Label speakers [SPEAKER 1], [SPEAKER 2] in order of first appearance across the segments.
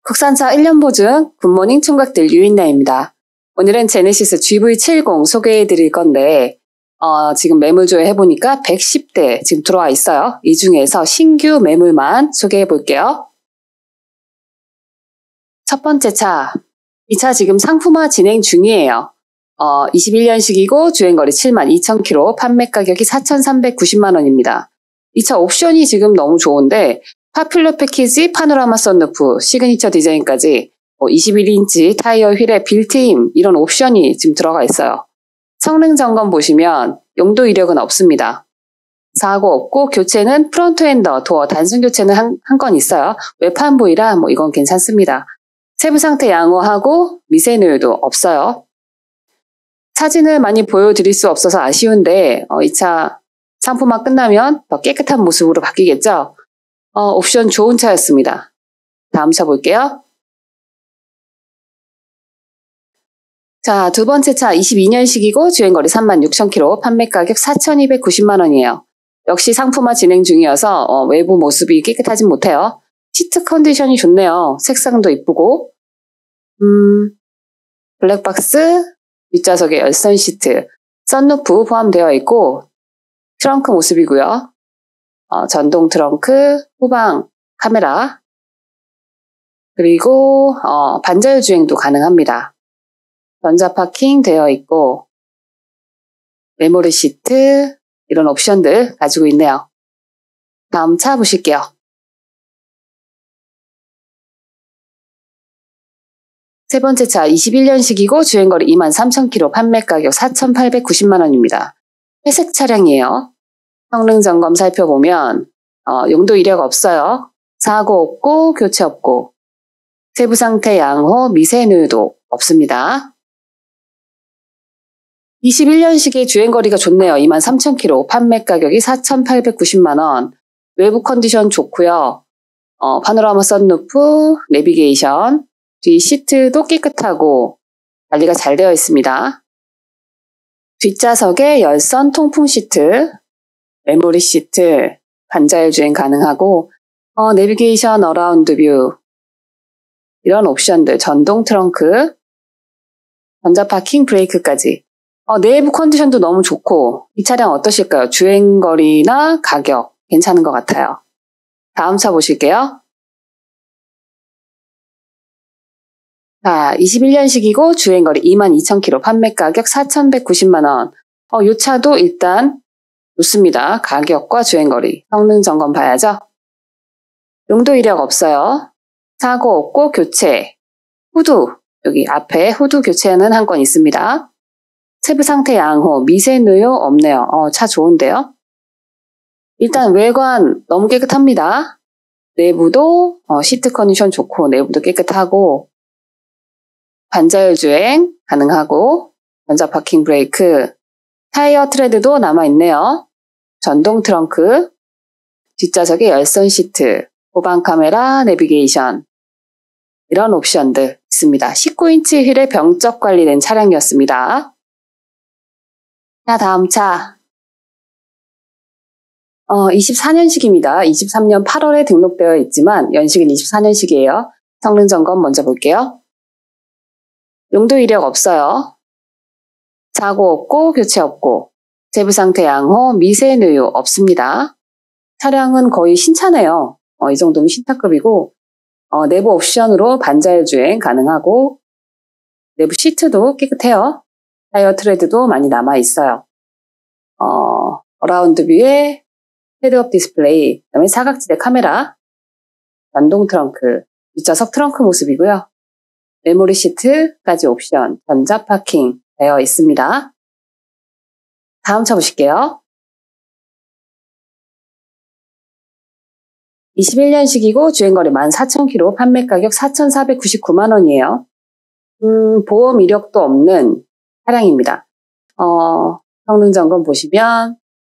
[SPEAKER 1] 국산차 1년 보증 굿모닝 총각들 유인나입니다. 오늘은 제네시스 GV70 소개해 드릴 건데 지금 매물 조회해보니까 110대 지금 들어와 있어요. 이 중에서 신규 매물만 소개해 볼게요. 첫 번째 차, 이 차 지금 상품화 진행 중이에요. 21년식이고 주행거리 72,000km, 판매 가격이 4,390만원입니다. 이 차 옵션이 지금 너무 좋은데 파퓰러 패키지, 파노라마 썬루프, 시그니처 디자인까지 21인치 타이어 휠에 빌트인 이런 옵션이 지금 들어가 있어요. 성능 점검 보시면 용도 이력은 없습니다. 사고 없고 교체는 프론트 엔더, 도어 단순 교체는 한 건 있어요. 외판부이라 이건 괜찮습니다. 세부 상태 양호하고 미세 누유도 없어요. 사진을 많이 보여드릴 수 없어서 아쉬운데 이 차 상품화 끝나면 더 깨끗한 모습으로 바뀌겠죠? 옵션 좋은 차였습니다. 다음 차 볼게요. 자, 두 번째 차 22년식이고 주행거리 36,000km, 판매 가격 4,290만원이에요. 역시 상품화 진행 중이어서 외부 모습이 깨끗하진 못해요. 시트 컨디션이 좋네요. 색상도 이쁘고 블랙박스, 뒷좌석에 열선 시트, 썬루프 포함되어 있고 트렁크 모습이고요. 전동 트렁크, 후방 카메라, 그리고 반자율 주행도 가능합니다. 전자 파킹 되어 있고 메모리 시트 이런 옵션들 가지고 있네요. 다음 차 보실게요. 세 번째 차 21년식이고 주행거리 23,000km, 판매 가격 4,890만원입니다. 회색 차량이에요. 성능 점검 살펴보면 용도 이력 없어요. 사고 없고 교체 없고 세부 상태 양호, 미세 누유도 없습니다. 21년식의 주행거리가 좋네요. 23,000km, 판매 가격이 4,890만원. 외부 컨디션 좋고요. 파노라마 썬루프, 내비게이션, 뒤 시트도 깨끗하고 관리가 잘 되어 있습니다. 뒷좌석에 열선 통풍 시트, 메모리 시트, 반자율 주행 가능하고 내비게이션 어라운드 뷰 이런 옵션들, 전동 트렁크, 전자 파킹 브레이크까지 내부 컨디션도 너무 좋고 이 차량 어떠실까요? 주행거리나 가격 괜찮은 것 같아요. 다음 차 보실게요. 자, 21년식이고 주행거리 22,000km, 판매 가격 4,190만원. 이 차도 일단 좋습니다. 가격과 주행거리, 성능 점검 봐야죠. 용도 이력 없어요. 사고 없고 교체, 후드, 여기 앞에 후드 교체는 한 건 있습니다. 세부 상태 양호, 미세 누유 없네요. 차 좋은데요. 일단 외관 너무 깨끗합니다. 내부도 시트 컨디션 좋고 내부도 깨끗하고 반자율 주행 가능하고 전자 파킹 브레이크, 타이어 트레드도 남아있네요. 전동 트렁크, 뒷좌석에 열선 시트, 후방 카메라, 내비게이션 이런 옵션들 있습니다. 19인치 휠에 병적 관리된 차량이었습니다. 자, 다음 차 24년식입니다. 23년 8월에 등록되어 있지만 연식은 24년식이에요. 성능 점검 먼저 볼게요. 용도 이력 없어요. 사고 없고 교체 없고 세부 상태 양호, 미세 누유 없습니다. 차량은 거의 신차네요. 이 정도면 신차급이고 내부 옵션으로 반자율 주행 가능하고 내부 시트도 깨끗해요. 타이어 트레드도 많이 남아 있어요. 어라운드 뷰에 헤드업 디스플레이, 그다음에 사각지대 카메라, 전동 트렁크, 뒷좌석 트렁크 모습이고요. 메모리 시트까지 옵션, 전자 파킹 되어 있습니다. 다음 차 보실게요. 21년식이고 주행거리 14,000km, 판매 가격 4,499만원이에요. 보험 이력도 없는 차량입니다. 성능 점검 보시면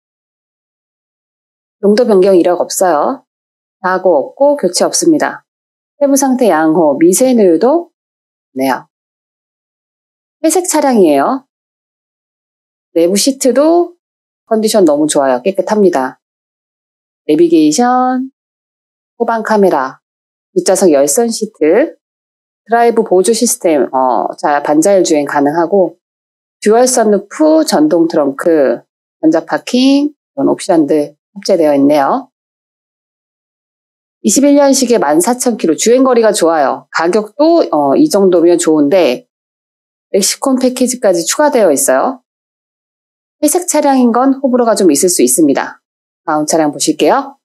[SPEAKER 1] 용도 변경 이력 없어요. 사고 없고 교체 없습니다. 세부 상태 양호, 미세 누유도 네요. 회색 차량이에요. 내부 시트도 컨디션 너무 좋아요. 깨끗합니다. 내비게이션, 후방 카메라, 뒷좌석 열선 시트, 드라이브 보조 시스템, 반자율 주행 가능하고, 듀얼 선루프, 전동 트렁크, 전자 파킹, 이런 옵션들 탑재되어 있네요. 21년식에 14,000km, 주행거리가 좋아요. 가격도 이 정도면 좋은데 렉시콘 패키지까지 추가되어 있어요. 회색 차량인 건 호불호가 좀 있을 수 있습니다. 다음 차량 보실게요.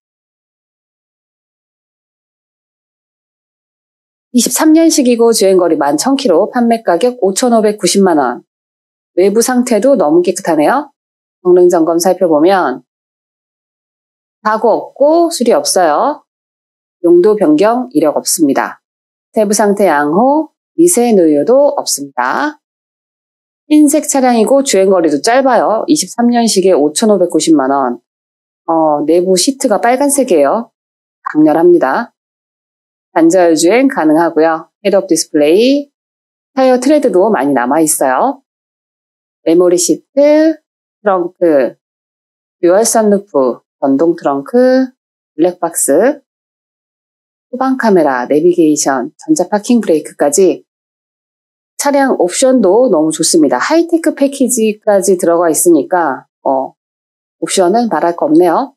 [SPEAKER 1] 23년식이고 주행거리 11,000km, 판매가격 5,590만원. 외부 상태도 너무 깨끗하네요. 성능점검 살펴보면 사고 없고 수리 없어요. 용도 변경 이력 없습니다. 세부 상태 양호, 미세 누유도 없습니다. 흰색 차량이고 주행거리도 짧아요. 23년식에 5,590만원. 내부 시트가 빨간색이에요. 강렬합니다. 반자율 주행 가능하고요. 헤드업 디스플레이, 타이어 트레드도 많이 남아있어요. 메모리 시트, 트렁크, 듀얼 선루프, 전동 트렁크, 블랙박스, 후방 카메라, 내비게이션, 전자 파킹 브레이크까지 차량 옵션도 너무 좋습니다. 하이테크 패키지까지 들어가 있으니까 옵션은 말할 거 없네요.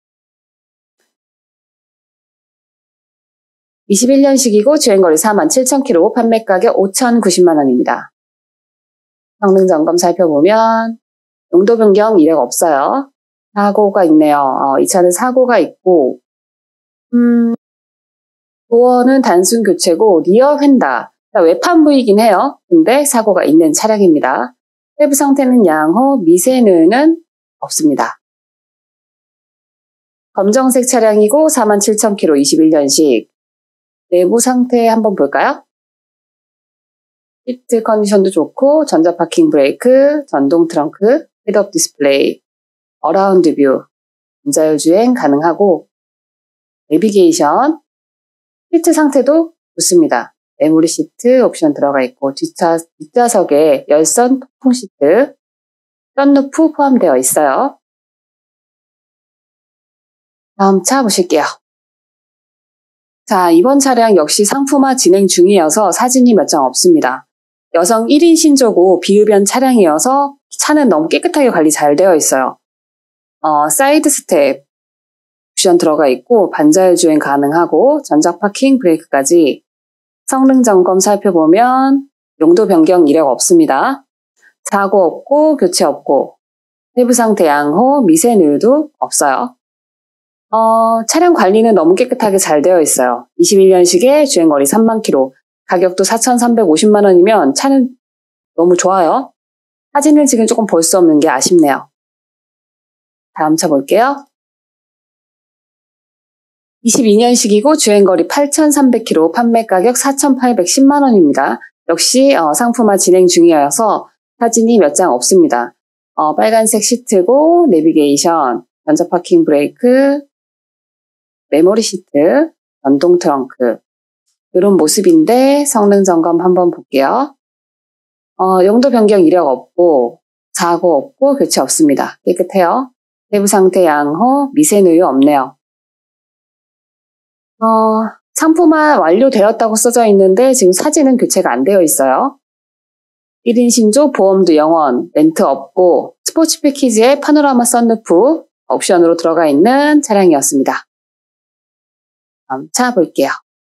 [SPEAKER 1] 21년식이고 주행거리 47,000km, 판매가격 5,090만원입니다. 성능 점검 살펴보면 용도 변경 이력 없어요. 사고가 있네요. 이 차는 사고가 있고 도어는 단순 교체고 리어 휀다, 외판부이긴 해요. 근데 사고가 있는 차량입니다. 세부 상태는 양호, 미세 누유는 없습니다. 검정색 차량이고 47,000km, 21년식. 내부 상태 한번 볼까요? 시트 컨디션도 좋고, 전자 파킹 브레이크, 전동 트렁크, 헤드업 디스플레이, 어라운드 뷰, 반자율 주행 가능하고, 내비게이션, 시트 상태도 좋습니다. 메모리 시트 옵션 들어가 있고, 뒷좌석에 열선 통풍 시트, 썬루프 포함되어 있어요. 다음 차 보실게요. 자, 이번 차량 역시 상품화 진행 중이어서 사진이 몇 장 없습니다. 여성 1인 신조고 비흡연 차량이어서 차는 너무 깨끗하게 관리 잘 되어 있어요. 사이드 스텝 옵션 들어가 있고 반자율 주행 가능하고 전자 파킹 브레이크까지. 성능 점검 살펴보면 용도 변경 이력 없습니다. 사고 없고 교체 없고 세부 상태 양호, 미세 누유도 없어요. 차량 관리는 너무 깨끗하게 잘 되어 있어요. 21년식에 주행거리 3만 km, 가격도 4,350만 원이면 차는 너무 좋아요. 사진을 지금 조금 볼 수 없는 게 아쉽네요. 다음 차 볼게요. 22년식이고 주행거리 8,300km, 판매가격 4,810만 원입니다. 역시 상품화 진행 중이어서 사진이 몇 장 없습니다. 빨간색 시트고 내비게이션, 전자 파킹 브레이크, 메모리 시트, 전동 트렁크 이런 모습인데 성능 점검 한번 볼게요. 용도 변경 이력 없고 사고 없고 교체 없습니다. 깨끗해요. 세부 상태 양호, 미세 누유 없네요. 상품화 완료되었다고 써져 있는데 지금 사진은 교체가 안 되어 있어요. 1인 신조, 보험도 영원, 렌트 없고 스포츠 패키지에 파노라마 썬루프 옵션으로 들어가 있는 차량이었습니다. 다음 차 볼게요.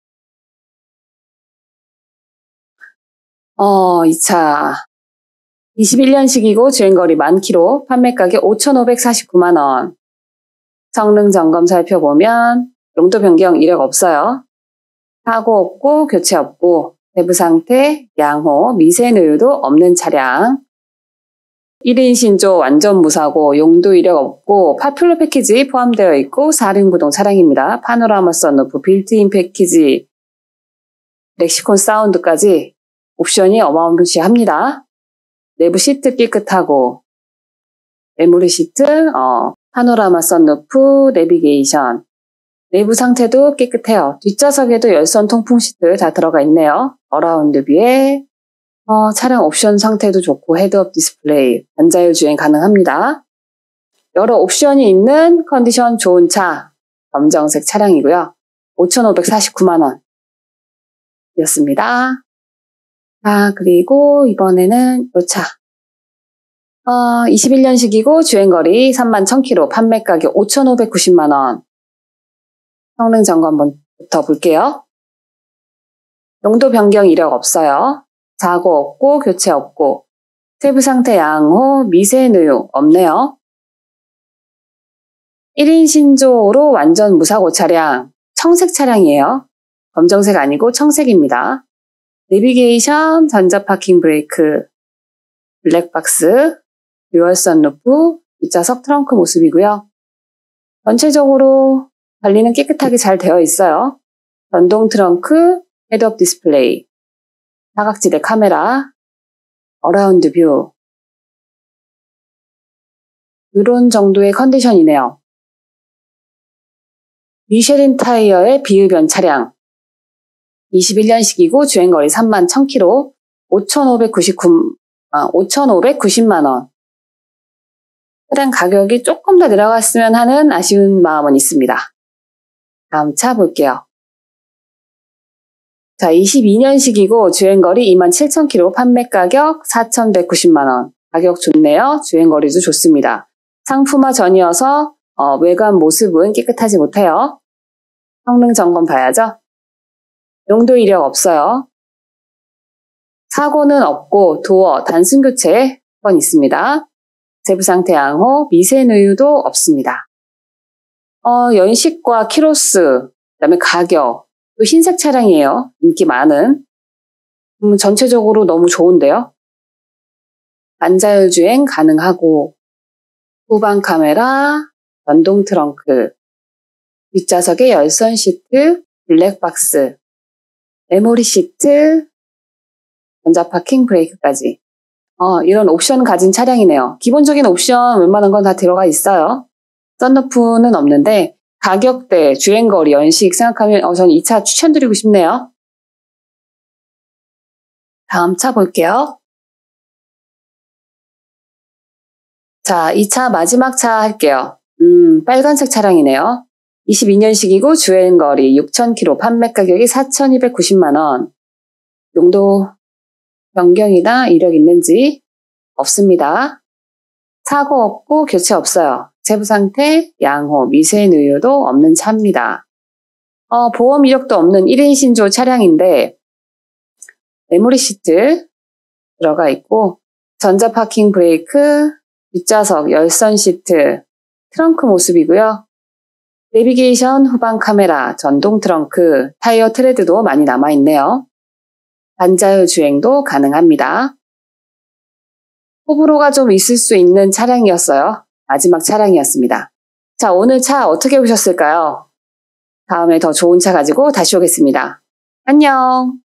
[SPEAKER 1] 이 차 21년식이고 주행거리 10,000km, 판매가격 5,549만 원. 성능 점검 살펴보면 용도 변경 이력 없어요. 사고 없고 교체 없고 세부 상태 양호, 미세 누유도 없는 차량. 1인 신조 완전 무사고 용도 이력 없고 파퓰러 패키지 포함되어 있고 4륜 구동 차량입니다. 파노라마 썬루프, 빌트인 패키지, 렉시콘 사운드까지 옵션이 어마무시합니다. 내부 시트 깨끗하고 메모리 시트, 파노라마 썬루프, 내비게이션, 내부 상태도 깨끗해요. 뒷좌석에도 열선 통풍 시트 다 들어가 있네요. 어라운드 뷰에 차량 옵션 상태도 좋고 헤드업 디스플레이, 반자율 주행 가능합니다. 여러 옵션이 있는 컨디션 좋은 차, 검정색 차량이고요. 5,549만 원. 였습니다. 그리고 이번에는 요 차. 21년식이고 주행거리 31,000km, 판매가격 5,590만원. 성능 점검부터 볼게요. 용도 변경 이력 없어요. 사고 없고 교체 없고 세부 상태 양호, 미세 누유 없네요. 1인 신조로 완전 무사고 차량, 청색 차량이에요. 검정색 아니고 청색입니다. 내비게이션, 전자 파킹 브레이크, 블랙박스, 듀얼 선루프, 뒷좌석 트렁크 모습이고요. 전체적으로 관리는 깨끗하게 잘 되어 있어요. 전동 트렁크, 헤드업 디스플레이, 사각지대 카메라, 어라운드 뷰. 이런 정도의 컨디션이네요. 미쉐린 타이어의 비흡연 차량. 21년식이고 주행거리 31,000km, 5,590만원. 차량 가격이 조금 더 내려갔으면 하는 아쉬운 마음은 있습니다. 다음 차 볼게요. 자, 22년식이고 주행거리 27,000km, 판매가격 4,190만원. 가격 좋네요. 주행거리도 좋습니다. 상품화 전이어서 외관 모습은 깨끗하지 못해요. 성능 점검 봐야죠. 용도 이력 없어요. 사고는 없고 도어 단순 교체 건 있습니다. 세부 상태 양호, 미세 누유도 없습니다. 연식과 키로수, 그다음에 가격, 또 흰색 차량이에요. 인기 많은. 전체적으로 너무 좋은데요. 반자율 주행 가능하고 후방 카메라, 전동 트렁크, 뒷좌석에 열선 시트, 블랙박스, 메모리 시트, 전자 파킹 브레이크까지. 이런 옵션 가진 차량이네요. 기본적인 옵션 웬만한 건 다 들어가 있어요. 썬루프는 없는데 가격대, 주행거리, 연식 생각하면 저는 이 차 추천드리고 싶네요. 다음 차 볼게요. 자, 이 차 마지막 차 할게요. 빨간색 차량이네요. 22년식이고 주행거리 6,000km, 판매가격이 4,290만원. 용도 변경이나 이력 있는지 없습니다. 사고 없고 교체 없어요. 세부 상태, 양호, 미세 누유도 없는 차입니다. 보험 이력도 없는 1인 신조 차량인데 메모리 시트 들어가 있고 전자 파킹 브레이크, 뒷좌석 열선 시트, 트렁크 모습이고요. 내비게이션, 후방 카메라, 전동 트렁크, 타이어 트레드도 많이 남아있네요. 반자율 주행도 가능합니다. 호불호가 좀 있을 수 있는 차량이었어요. 마지막 차량이었습니다. 자, 오늘 차 어떻게 보셨을까요? 다음에 더 좋은 차 가지고 다시 오겠습니다. 안녕!